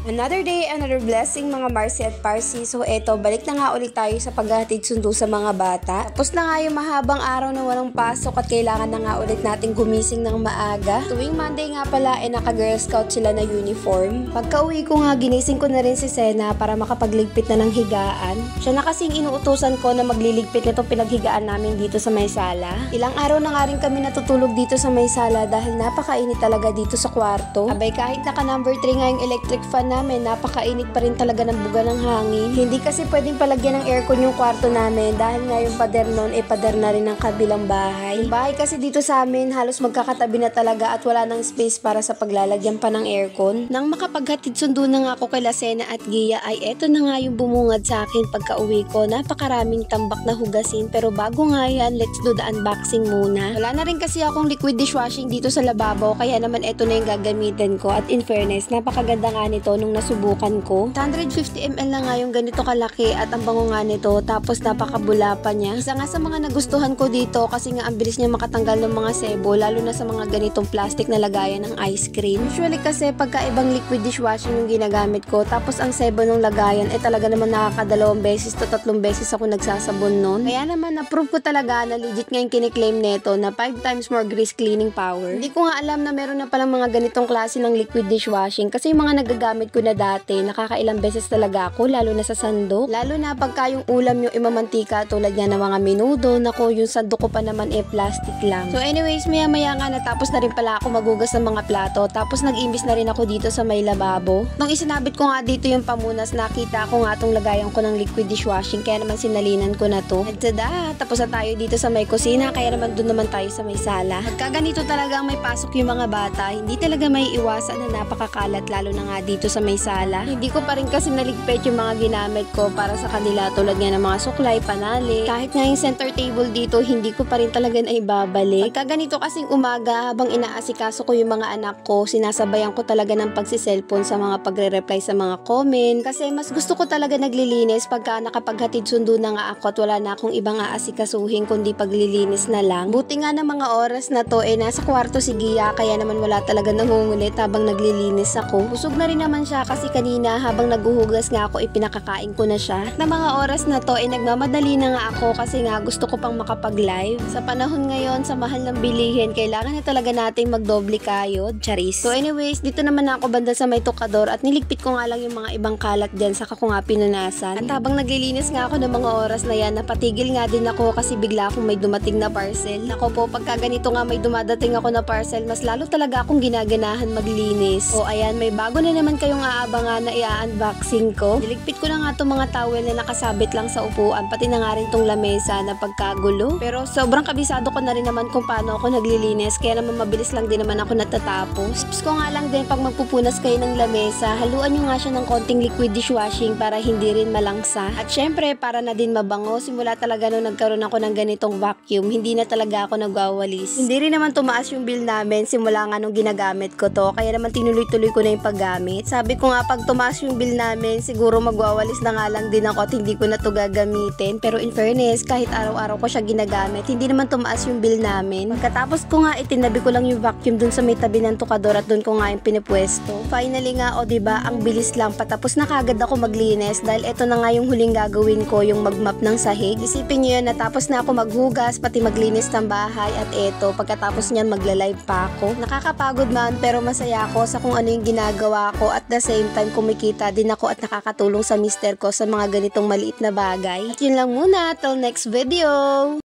Another day, another blessing mga Marcy at Parsi. So eto, balik na nga ulit tayo sa paghahatid sundo sa mga bata. Tapos na nga yung mahabang araw na walang pasok at kailangan na nga ulit nating gumising ng maaga. Tuwing Monday nga pala naka-Girl Scout sila na uniform. Pagka uwi ko nga, ginising ko na rin si Sena para makapagligpit na ng higaan. Siya na kasing inuutusan ko na magliligpit nitong pinaghigaan namin dito sa may sala. Ilang araw na nga rin kami natutulog dito sa may sala dahil napakainit talaga dito sa kwarto. Abay, kahit naka number 3 nga yung electric fan namin, napakainit pa rin talaga ng buga ng hangin. Hindi kasi pwedeng palagyan ng aircon yung kwarto namin dahil nga yung pader nun pader na rin ng kabilang bahay. Yung bahay kasi dito sa amin halos magkakatabi na talaga at wala nang space para sa paglalagyan pa ng aircon. Nang makapaghatid sundo na nga ako kay Sena at Gia ay eto na nga yung bumungad sa akin pagka uwi ko. Napakaraming tambak na hugasin, pero bago nga yan, let's do the unboxing muna. Wala na rin kasi akong liquid dishwashing dito sa lababo, kaya naman eto na yung gagamitin ko. At in fairness, napakaganda nga nito nung nasubukan ko. 150 ml na nga yung ganito kalaki at ang bango nga nito, tapos napakabula pa niya. Isa nga sa mga nagustuhan ko dito kasi nga ang bilis niya makatanggal ng mga sebo, lalo na sa mga ganitong plastic na lagayan ng ice cream. Usually kasi pagka ibang liquid dishwashing yung ginagamit ko, tapos ang sebo ng lagayan talaga naman nakakadalawang beses to 3 beses ako nagsasabon nun. Kaya naman approve ko talaga na legit nga yung kiniklaim neto na 5 times more grease cleaning power. Hindi ko nga alam na meron na palang mga ganitong klase ng liquid dishwashing kasi yung mga nagagamit ko na dati, nakakailang beses talaga ako, lalo na sa sandok. Lalo na pagka yung ulam yung imamantika tulad nga ng mga menudo, nako yung sandok ko pa naman plastic lang. So anyways, maya nga natapos na rin pala ako magugas ng mga plato, tapos nag-imbis na rin ako dito sa may lababo. Nung isinabit ko nga dito yung pamunas, nakita ko nga tong lagayan ko ng liquid dishwashing, kaya naman sinalinan ko na to. At tada, tapos na tayo dito sa may kusina, kaya naman dun naman tayo sa may sala. Pagka ganito talaga may pasok yung mga bata, hindi talaga may iwasan na napakakalat, lalo na nga dito sa may sala. Hindi ko pa rin kasi naligpit yung mga ginamit ko para sa kanila, tulad nga ng mga suklay, panali. Kahit nga yung center table dito, hindi ko pa rin talaga na ibabalik. Pagka ganito kasing umaga, habang inaasikaso ko yung mga anak ko, sinasabayan ko talaga ng pagsiselfon sa mga pagre-reply sa mga comment. Kasi mas gusto ko talaga naglilinis pagka nakapaghatid sundo na nga ako at wala na akong ibang aasikasuhin kundi paglilinis na lang. Buti nga ng mga oras na to nasa kwarto si Gia, kaya naman wala talaga nangungulit habang naglilinis ako. Busog na rin naman siya kasi kanina habang naguhugas nga ako pinakakain ko na siya. Na mga oras na to nagmamadali na nga ako kasi nga gusto ko pang makapag-live. Sa panahon ngayon sa mahal ng bilihin, kailangan na talaga nating magdoble kayod. Charis. So anyways, dito naman ako banda sa may tukador at niligpit ko nga lang yung mga ibang kalat dyan, saka ko nga pinunasan. At habang naglilinis nga ako ng mga oras na yan, napatigil nga din ako kasi bigla akong may dumating na parcel. Ako po, pagka ganito nga may dumadating ako na parcel, mas lalo talaga akong ginaganahan maglinis. O ayan, may bago na naman kayong aabangan na i-unboxing ko. Niligpit ko na nga itong mga towel na nakasabit lang sa upuan, pati na nga rin itong lamesa na pagkagulo. Pero sobrang kabisado ko na rin naman kung paano ako naglilinis, kaya naman mabilis lang din naman ako natatapos. Tips ko nga lang din, pag magpupunas kayo ng lamesa, haluan nyo nga siya ng konting liquid dishwashing para hindi rin malangsa. At syempre, para na din mabango, simula talaga nung nagkaroon ako ng ganitong vacuum, hindi na talaga ako nagwawalis. Hindi rin naman tumaas yung bill namin simula nga nung ginagamit ko to, kaya naman tinuloy-tuloy ko na yung paggamit. Sabi ko nga, pag tumaas yung bill namin, siguro magwawalis na nga lang din ako at hindi ko na to gagamitin. Pero in fairness, kahit araw-araw ko siya ginagamit, hindi naman tumaas yung bill namin. Pagkatapos ko nga, itinabi ko lang yung vacuum dun sa may tabi ng tukador at dun ko nga yung pinipwesto. Finally nga, o diba, ang bilis lang, patapos na kagad ako maglinis dahil eto na nga yung huling gagawin ko, yung magmap ng sahig. Isipin nyo yun, natapos na ako maghugas, pati maglinis ng bahay, at eto, pagkatapos nyan magla-live pa ako. Nakakapagod man, pero masaya ako sa kung ano yung ginagawa ko, at the same time kumikita din ako at nakakatulong sa mister ko sa mga ganitong maliit na bagay. At yun lang muna, till next video!